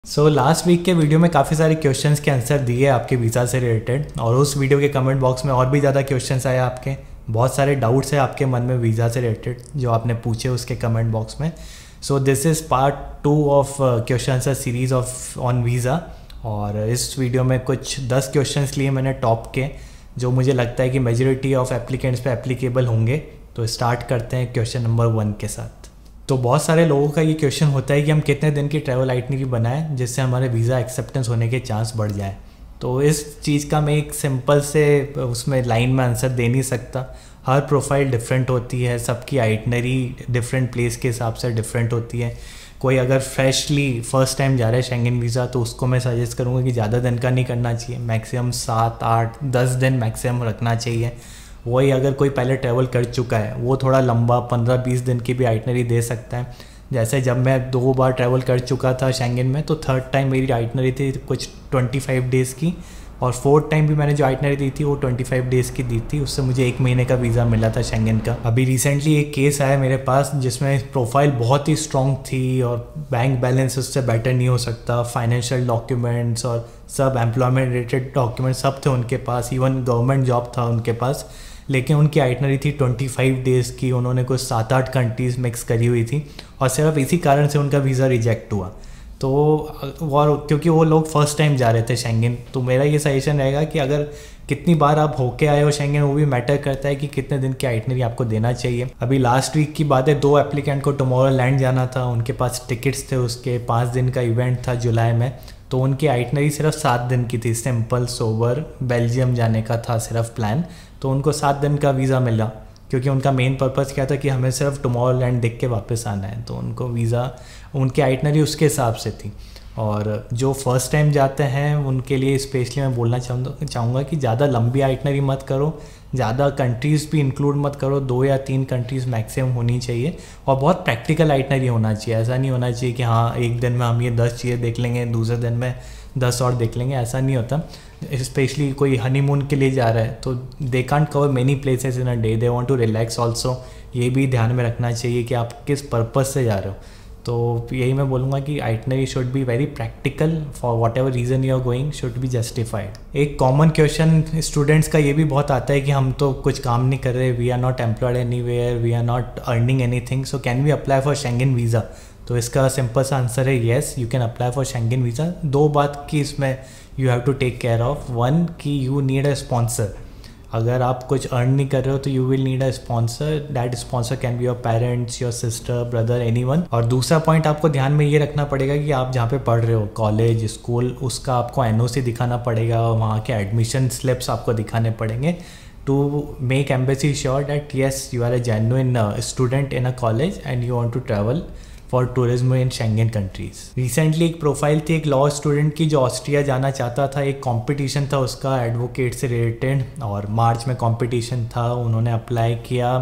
Last week के video में काफ़ी सारे क्वेश्चंस के आंसर दिए आपके वीज़ा से रिलेटेड, और उस वीडियो के कमेंट बॉक्स में और भी ज़्यादा क्वेश्चंस आए आपके। बहुत सारे डाउट्स हैं आपके मन में वीज़ा से रिलेटेड जो आपने पूछे उसके कमेंट बॉक्स में। So this is part 2 of questions series of on visa. और इस वीडियो में कुछ 10 क्वेश्चंस लिए मैंने टॉप के, जो मुझे लगता है कि मेजॉरिटी ऑफ एप्लीकेंट्स पे एप्लीकेबल होंगे। तो स्टार्ट करते हैं क्वेश्चन नंबर 1 के साथ। तो बहुत सारे लोगों का ये क्वेश्चन होता है कि हम कितने दिन की ट्रैवल आइटनरी बनाएं जिससे हमारे वीज़ा एक्सेप्टेंस होने के चांस बढ़ जाए। तो इस चीज़ का मैं एक सिंपल से उसमें लाइन में आंसर दे नहीं सकता। हर प्रोफाइल डिफरेंट होती है, सबकी आइटनरी डिफरेंट प्लेस के हिसाब से डिफरेंट होती है। कोई अगर फ्रेशली फर्स्ट टाइम जा रहा है शेंगन वीज़ा तो उसको मैं सजेस्ट करूँगा कि ज़्यादा दिन का नहीं करना चाहिए, मैक्सिमम 7, 8, 10 दिन मैक्सिमम रखना चाहिए। वही अगर कोई पहले ट्रैवल कर चुका है वो थोड़ा लंबा 15-20 दिन की भी आइटनरी दे सकता है। जैसे जब मैं 2 बार ट्रैवल कर चुका था शेंगन में, तो थर्ड टाइम मेरी आइटनरी थी कुछ 25 डेज़ की, और फोर्थ टाइम भी मैंने जो आइटनरी दी थी वो 25 डेज़ की दी थी। उससे मुझे 1 महीने का वीज़ा मिला था शेंगन का। अभी रिसेंटली एक केस आया मेरे पास जिसमें प्रोफाइल बहुत ही स्ट्रॉन्ग थी और बैंक बैलेंस उससे बेटर नहीं हो सकता। फाइनेंशियल डॉक्यूमेंट्स और सब एम्प्लॉयमेंट रिलेटेड डॉक्यूमेंट सब थे उनके पास, इवन गवर्नमेंट जॉब था उनके पास, लेकिन उनकी आइटनरी थी 25 डेज़ की। उन्होंने कुछ 7-8 कंट्रीज़ मिक्स करी हुई थी और सिर्फ इसी कारण से उनका वीज़ा रिजेक्ट हुआ। तो और क्योंकि वो लोग फर्स्ट टाइम जा रहे थे शेंगन, तो मेरा ये सजेशन रहेगा कि अगर कितनी बार आप होके आए हो शेंगन, वो भी मैटर करता है कि कितने दिन की आइटनरी आपको देना चाहिए। अभी लास्ट वीक की बात है, 2 एप्लीकेंट को टुमारोलैंड जाना था, उनके पास टिकट्स थे, उसके 5 दिन का इवेंट था जुलाई में। तो उनकी आइटनरी सिर्फ 7 दिन की थी, सिंपल सोबर बेल्जियम जाने का था सिर्फ प्लान। तो उनको 7 दिन का वीज़ा मिला क्योंकि उनका मेन पर्पज़ क्या था कि हमें सिर्फ टुमारोलैंड देख के वापस आना है। तो उनको वीज़ा, उनकी आइटनरी उसके हिसाब से थी। और जो फर्स्ट टाइम जाते हैं उनके लिए स्पेशली मैं बोलना चाहूँगा कि ज़्यादा लंबी आइटनरी मत करो, ज़्यादा कंट्रीज़ भी इंक्लूड मत करो, 2 या 3 कंट्रीज़ मैक्सिमम होनी चाहिए। और बहुत प्रैक्टिकल आइटनरी होना चाहिए। ऐसा नहीं होना चाहिए कि हाँ एक दिन में हम ये 10 चीज़ें देख लेंगे, दूसरे दिन में 10 और देख लेंगे, ऐसा नहीं होता। स्पेशली कोई हनीमून के लिए जा रहा है तो they can't cover many places in a day, they want to relax also. ये भी ध्यान में रखना चाहिए कि आप किस पर्पज़ से जा रहे हो। तो यही मैं बोलूँगा कि itinerary should be very practical for whatever reason you are going, should be justified. एक कॉमन क्वेश्चन स्टूडेंट्स का ये भी बहुत आता है कि हम तो कुछ काम नहीं कर रहे, we are not employed anywhere, we are not earning anything, so can we apply for Schengen visa. तो इसका सिंपल सा आंसर है yes, you can apply for Schengen visa. 2 बात की इसमें you have to take care of. 1 कि you need a sponsor. अगर आप कुछ अर्न नहीं कर रहे हो तो you will need a sponsor. That sponsor can be your parents, your sister, brother, anyone. और दूसरा पॉइंट आपको ध्यान में ये रखना पड़ेगा कि आप जहाँ पे पढ़ रहे हो, कॉलेज, स्कूल, उसका आपको एनओसी दिखाना पड़ेगा, वहाँ के एडमिशन स्लिप्स आपको दिखाने पड़ेंगे to make embassy sure that yes you are a genuine student in a college and you want to travel for tourism in Schengen countries. Recently एक प्रोफाइल थी एक लॉ स्टूडेंट की जो ऑस्ट्रिया जाना चाहता था। एक कंपटीशन था उसका एडवोकेट से रिलेटेड, और मार्च में कंपटीशन था, उन्होंने अप्लाई किया।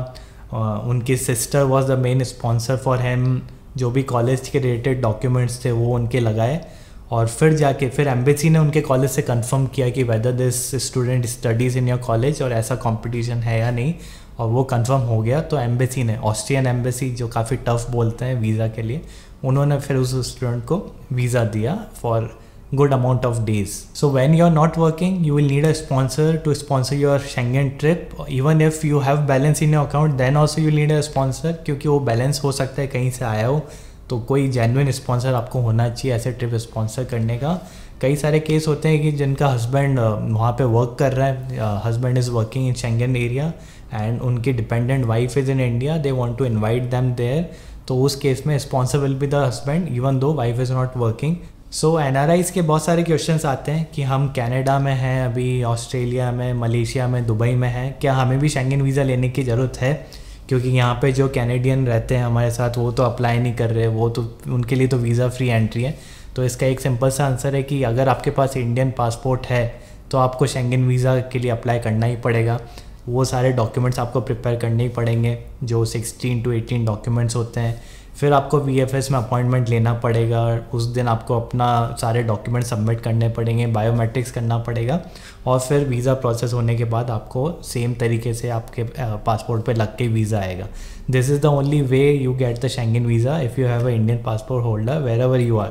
उनकी sister was the main sponsor for him. जो भी कॉलेज के रिलेटेड डॉक्यूमेंट्स थे वो उनके लगाए, और फिर एम्बेसी ने उनके कॉलेज से कंफर्म किया कि whether this student studies in your college और ऐसा कंपटीशन है या नहीं, और वो कंफर्म हो गया। तो एम्बेसी ने, ऑस्ट्रियन एम्बेसी जो काफ़ी टफ बोलते हैं वीज़ा के लिए, उन्होंने फिर उस स्टूडेंट को वीज़ा दिया for good amount of days. So when you are not working you will need a sponsor to sponsor your Schengen trip. Even if you have balance in your account then also you need a sponsor, क्योंकि वो balance हो सकता है कहीं से आया हो। तो कोई जेन्युइन स्पॉन्सर आपको होना चाहिए ऐसे ट्रिप स्पॉन्सर करने का। कई सारे केस होते हैं कि जिनका हस्बैंड वहाँ पे वर्क कर रहा है, husband is working in Schengen area and उनकी dependent wife is in India, they want to invite them there. तो उस केस में sponsor will be the husband even though wife is not working. So NRIs के बहुत सारे questions आते हैं कि हम कनाडा में हैं, अभी ऑस्ट्रेलिया में, मलेशिया में, दुबई में हैं, क्या हमें भी शेंगन वीज़ा लेने की ज़रूरत है? क्योंकि यहाँ पे जो कैनेडियन रहते हैं हमारे साथ वो तो अप्लाई नहीं कर रहे, वो तो उनके लिए तो वीज़ा फ्री एंट्री है। तो इसका एक सिंपल सा आंसर है कि अगर आपके पास इंडियन पासपोर्ट है तो आपको शेंगन वीज़ा के लिए अप्लाई करना ही पड़ेगा। वो सारे डॉक्यूमेंट्स आपको प्रिपेयर करने ही पड़ेंगे जो 16 to 18 डॉक्यूमेंट्स होते हैं। फिर आपको वीएफएस में अपॉइंटमेंट लेना पड़ेगा, उस दिन आपको अपना सारे डॉक्यूमेंट सबमिट करने पड़ेंगे, बायोमेट्रिक्स करना पड़ेगा, और फिर वीज़ा प्रोसेस होने के बाद आपको सेम तरीके से आपके पासपोर्ट पे लग के वीज़ा आएगा। This is the only way you get the Schengen visa if you have a Indian passport holder wherever you are.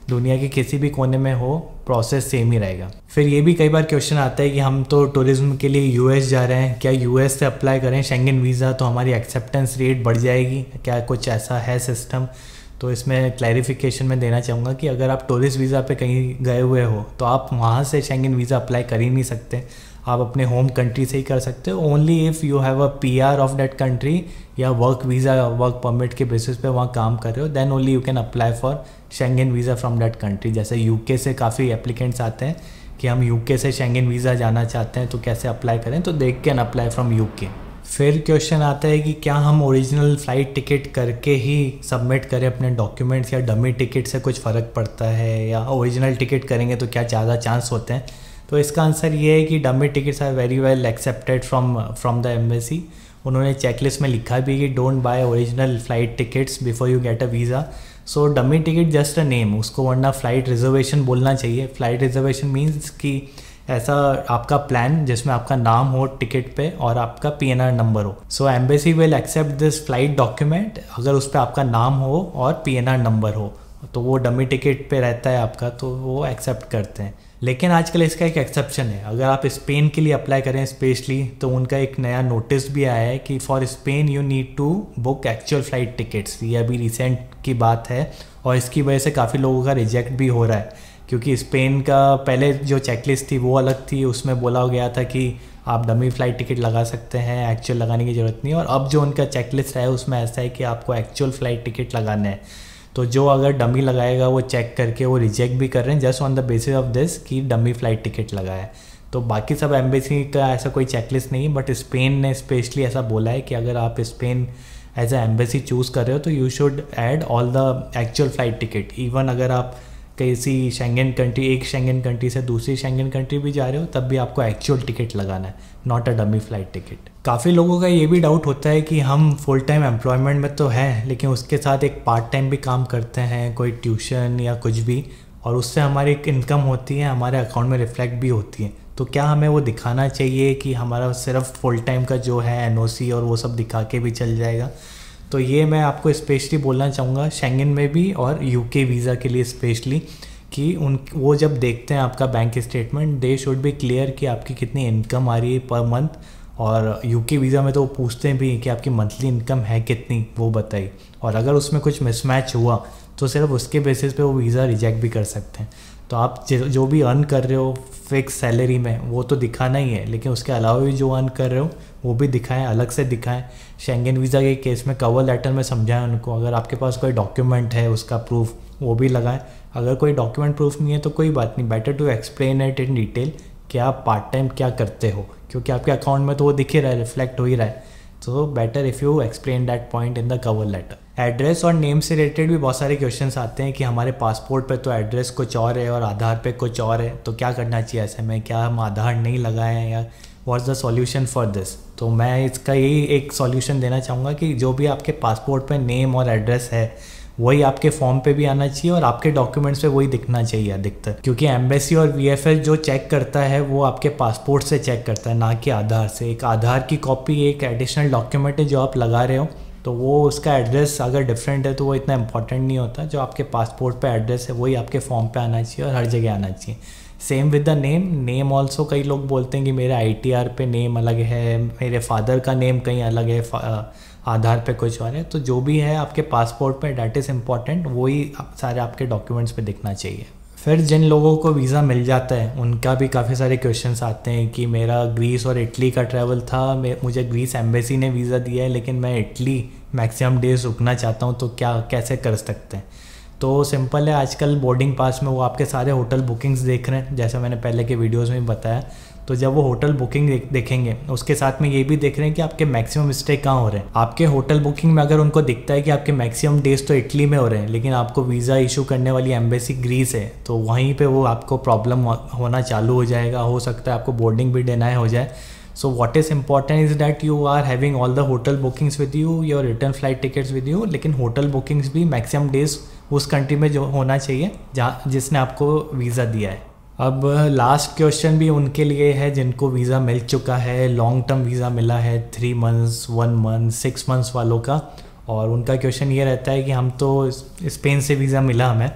दुनिया के किसी भी कोने में हो, प्रोसेस सेम ही रहेगा। फिर ये भी कई बार क्वेश्चन आता है कि हम तो टूरिज्म के लिए यूएस जा रहे हैं, क्या यूएस से अप्लाई करें शेंगन वीज़ा तो हमारी एक्सेप्टेंस रेट बढ़ जाएगी, क्या कुछ ऐसा है सिस्टम? तो इसमें क्लैरिफिकेशन मैं देना चाहूँगा कि अगर आप टूरिस्ट वीज़ा पे कहीं गए हुए हो तो आप वहाँ से शेंगन वीज़ा अप्लाई कर ही नहीं सकते, आप अपने होम कंट्री से ही कर सकते हो। Only if you have a PR of that country या वर्क वीज़ा, वर्क परमिट के बेसिस पे वहाँ काम कर रहे हो, then only you can apply for Schengen visa from that country. जैसे यूके से काफ़ी एप्लीकेंट्स आते हैं कि हम यूके से शेंगन वीज़ा जाना चाहते हैं तो कैसे अप्लाई करें, तो they can apply from UK. फिर क्वेश्चन आता है कि क्या हम ओरिजिनल फ़्लाइट टिकट करके ही सबमिट करें अपने डॉक्यूमेंट्स या डमी टिकट से कुछ फ़र्क पड़ता है, या ओरिजिनल टिकट करेंगे तो क्या ज़्यादा चांस होते हैं? तो इसका आंसर ये है कि dummy tickets are very well accepted from the embassy. उन्होंने चेकलिस्ट में लिखा भी कि don't buy original flight tickets before you get a visa. So dummy ticket just a name, उसको वरना फ़्लाइट रिजर्वेशन बोलना चाहिए। फ़्लाइट रिजर्वेशन मीन्स कि ऐसा आपका प्लान जिसमें आपका नाम हो टिकट पे और आपका पीएनआर नंबर हो। So embassy will accept this flight document अगर उस पर आपका नाम हो और पीएनआर नंबर हो, तो वो डमी टिकट पे रहता है आपका, तो वो एक्सेप्ट करते हैं। लेकिन आजकल इसका एक एक्सेप्शन है, अगर आप स्पेन के लिए अप्लाई करें स्पेशली, तो उनका एक नया नोटिस भी आया है कि for Spain you need to book actual flight tickets. ये अभी रिसेंट की बात है और इसकी वजह से काफ़ी लोगों का रिजेक्ट भी हो रहा है, क्योंकि स्पेन का पहले जो चेकलिस्ट थी वो अलग थी, उसमें बोला गया था कि आप डमी फ़्लाइट टिकट लगा सकते हैं, एक्चुअल लगाने की ज़रूरत नहीं है। और अब जो उनका चेकलिस्ट है उसमें ऐसा है कि आपको एक्चुअल फ़्लाइट टिकट लगाना है। तो जो अगर डमी लगाएगा वो चेक करके वो रिजेक्ट भी कर रहे हैं just on the basis of this कि डमी फ़्लाइट टिकट लगाया है। तो बाकी सब एम्बेसी का ऐसा कोई चेकलिस्ट नहीं, बट स्पेन ने स्पेशली ऐसा बोला है कि अगर आप Spain as a embassy choose कर रहे हो तो you should add all the actual flight ticket. Even अगर आप किसी शेंगन कंट्री, एक शेंगन कंट्री से दूसरी शेंगन कंट्री भी जा रहे हो, तब भी आपको एक्चुअल टिकट लगाना है, not a dummy flight ticket. काफ़ी लोगों का ये भी डाउट होता है कि हम फुल टाइम एम्प्लॉयमेंट में तो हैं, लेकिन उसके साथ एक पार्ट टाइम भी काम करते हैं, कोई ट्यूशन या कुछ भी, और उससे हमारी एक इनकम होती है, हमारे अकाउंट में रिफ्लेक्ट भी होती है। तो क्या हमें वो दिखाना चाहिए कि हमारा सिर्फ फुल टाइम का जो है एनओसी और वो सब दिखा के भी चल जाएगा? तो ये मैं आपको स्पेशली बोलना चाहूँगा शेंगन में भी और यूके वीज़ा के लिए स्पेशली, कि वो जब देखते हैं आपका bank statement, they should be clear कि आपकी कितनी इनकम आ रही है पर मंथ। और यूके वीज़ा में तो वो पूछते भी कि आपकी मंथली इनकम है कितनी, वो बताइए। और अगर उसमें कुछ मिसमैच हुआ तो सिर्फ उसके बेसिस पे वो वीज़ा रिजेक्ट भी कर सकते हैं। तो आप जो भी अर्न कर रहे हो फिक्स सैलरी में वो तो दिखाना ही है, लेकिन उसके अलावा भी जो अर्न कर रहे हो वो भी दिखाएं, अलग से दिखाएं। शेंगन वीज़ा के केस में कवर लेटर में समझाएं उनको, अगर आपके पास कोई डॉक्यूमेंट है उसका प्रूफ वो भी लगाएं। अगर कोई डॉक्यूमेंट प्रूफ नहीं है तो कोई बात नहीं, better to explain it in detail कि आप पार्ट टाइम क्या करते हो, क्योंकि आपके अकाउंट में तो वो दिख ही रहा है, रिफ्लेक्ट हो ही रहा है। तो better if you explain that point in the cover letter. Address और नेम से रिलेटेड भी बहुत सारे क्वेश्चंस आते हैं कि हमारे पासपोर्ट पे तो एड्रेस कुछ और है और आधार पे कुछ और है, तो क्या करना चाहिए ऐसे में, क्या हम आधार नहीं लगाएं हैं, या what's the solution for this? तो मैं इसका यही एक सॉल्यूशन देना चाहूँगा कि जो भी आपके पासपोर्ट पे नेम और एड्रेस है वही आपके फॉर्म पे भी आना चाहिए और आपके डॉक्यूमेंट्स पे वही दिखना चाहिए अधिकतर, क्योंकि एम्बेसी और वीएफएस जो चेक करता है वो आपके पासपोर्ट से चेक करता है, ना कि आधार से। एक आधार की कॉपी एक एडिशनल डॉक्यूमेंट है जो आप लगा रहे हो, तो वो उसका एड्रेस अगर डिफरेंट है तो वो इतना इंपॉर्टेंट नहीं होता। जो आपके पासपोर्ट पे एड्रेस है वही आपके फॉर्म पे आना चाहिए और हर जगह आना चाहिए। Same with the name also, कई लोग बोलते हैं कि मेरे आईटीआर पे नेम अलग है, मेरे फादर का नेम कहीं अलग है, आधार पे कुछ और है। तो जो भी है आपके पासपोर्ट पे डैट इज़ इम्पॉर्टेंट, वही सारे आपके डॉक्यूमेंट्स पे दिखना चाहिए। फिर जिन लोगों को वीज़ा मिल जाता है उनका भी काफ़ी सारे क्वेश्चंस आते हैं कि मेरा ग्रीस और इटली का ट्रैवल था, मुझे ग्रीस एम्बेसी ने वीज़ा दिया है लेकिन मैं इटली मैक्सिमम डेज रुकना चाहता हूँ, तो क्या कैसे कर सकते हैं? तो सिंपल है, आजकल बोर्डिंग पास में वो आपके सारे होटल बुकिंग्स देख रहे हैं, जैसे मैंने पहले के वीडियोज़ में बताया। तो जब वो होटल बुकिंग देखेंगे उसके साथ में ये भी देख रहे हैं कि आपके मैक्सिमम स्टे कहाँ हो रहे हैं। आपके होटल बुकिंग में अगर उनको दिखता है कि आपके मैक्सिमम डेज तो इटली में हो रहे हैं लेकिन आपको वीज़ा इशू करने वाली एम्बेसी ग्रीस है, तो वहीं पे वो आपको प्रॉब्लम होना चालू हो जाएगा। हो सकता है आपको बोर्डिंग भी डिनाई हो जाए। So what is important is that you are having all the hotel bookings with you, your return flight tickets with you, लेकिन होटल बुकिंग्स भी मैक्सिमम डेज उस कंट्री में जो होना चाहिए जहाँ जिसने आपको वीज़ा दिया है। अब लास्ट क्वेश्चन भी उनके लिए है जिनको वीज़ा मिल चुका है, लॉन्ग टर्म वीज़ा मिला है 3 months, 1 month, 6 months वालों का। और उनका क्वेश्चन ये रहता है कि हम तो स्पेन से वीज़ा मिला हमें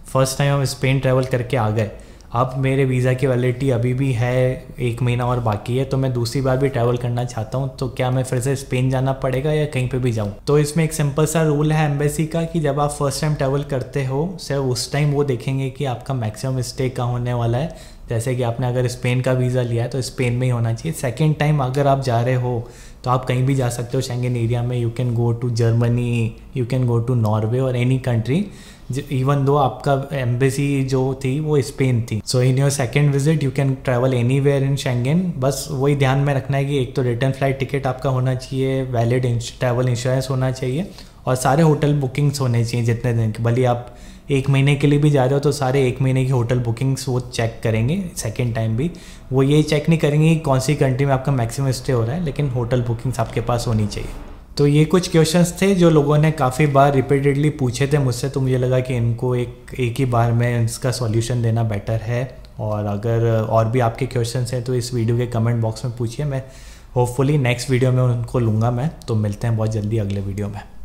फर्स्ट टाइम हम स्पेन ट्रैवल करके आ गए, अब मेरे वीज़ा की वैलिडिटी अभी भी है 1 महीना और बाकी है, तो मैं दूसरी बार भी ट्रैवल करना चाहता हूँ, तो क्या मैं फिर से स्पेन जाना पड़ेगा या कहीं पे भी जाऊँ? तो इसमें एक सिंपल सा रूल है एम्बेसी का कि जब आप फर्स्ट टाइम ट्रैवल करते हो सिर्फ उस टाइम वो देखेंगे कि आपका मैक्सिमम स्टे कहाँ होने वाला है। जैसे कि आपने अगर स्पेन का वीज़ा लिया है तो स्पेन में ही होना चाहिए। सेकेंड टाइम अगर आप जा रहे हो तो आप कहीं भी जा सकते हो शेंगन एरिया में। You can go to Germany, you can go to Norway और एनी कंट्री, इवन दो आपका एम्बेसी जो थी वो स्पेन थी। So in your second visit you can travel anywhere in Schengen. बस वही ध्यान में रखना है कि एक तो रिटर्न फ्लाइट टिकट आपका होना चाहिए, वैलिड ट्रैवल इंश्योरेंस होना चाहिए और सारे होटल बुकिंग्स होने चाहिए जितने दिन के। भले आप 1 महीने के लिए भी जा रहे हो तो सारे 1 महीने की होटल बुकिंग्स वो चेक करेंगे। सेकेंड टाइम भी वो ये चेक नहीं करेंगे कि कौन सी कंट्री में आपका मैक्सिमम स्टे हो रहा है, लेकिन होटल बुकिंग्स आपके पास होनी चाहिए। तो ये कुछ क्वेश्चंस थे जो लोगों ने काफ़ी बार रिपीटेडली पूछे थे मुझसे, तो मुझे लगा कि इनको एक ही बार में इसका सॉल्यूशन देना बेटर है। और अगर और भी आपके क्वेश्चंस हैं तो इस वीडियो के कमेंट बॉक्स में पूछिए, मैं होपफुली नेक्स्ट वीडियो में उनको लूँगा मैं। तो मिलते हैं बहुत जल्दी अगले वीडियो में।